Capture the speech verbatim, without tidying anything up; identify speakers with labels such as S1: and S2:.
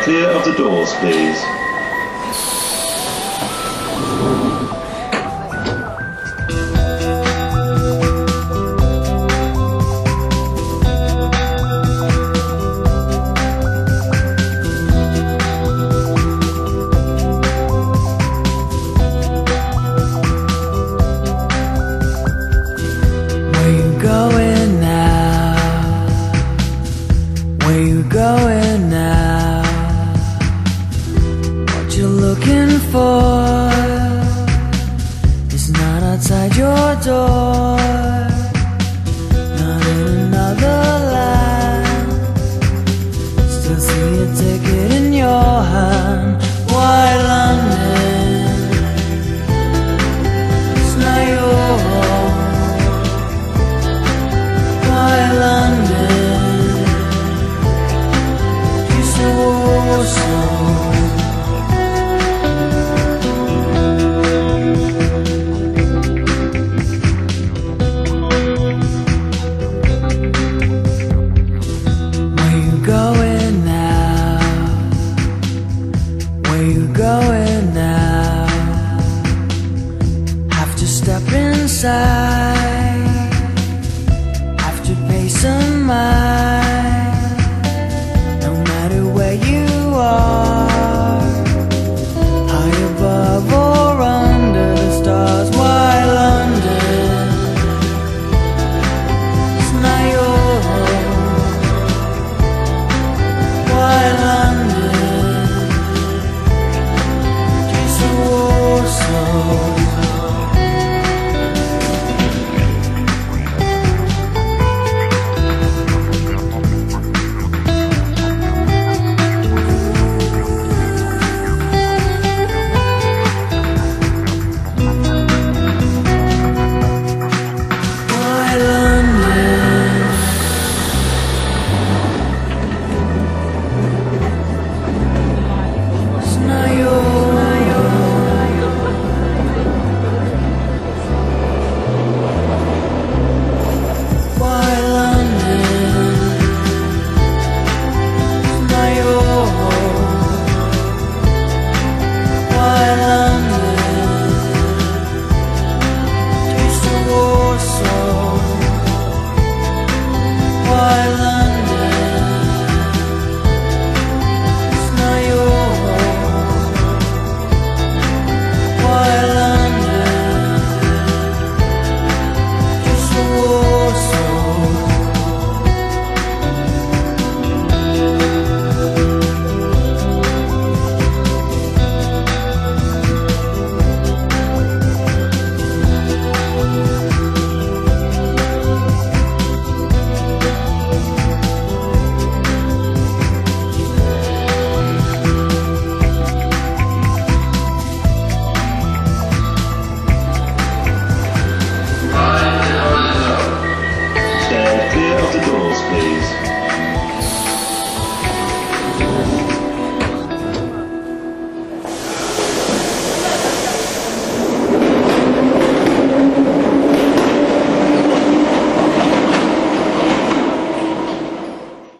S1: clear of the doors, please.
S2: Going now, where you going now? What you looking for is not outside your door, not in another land. Still see a ticket in your hand. Why London? It's not your home. London, you so, so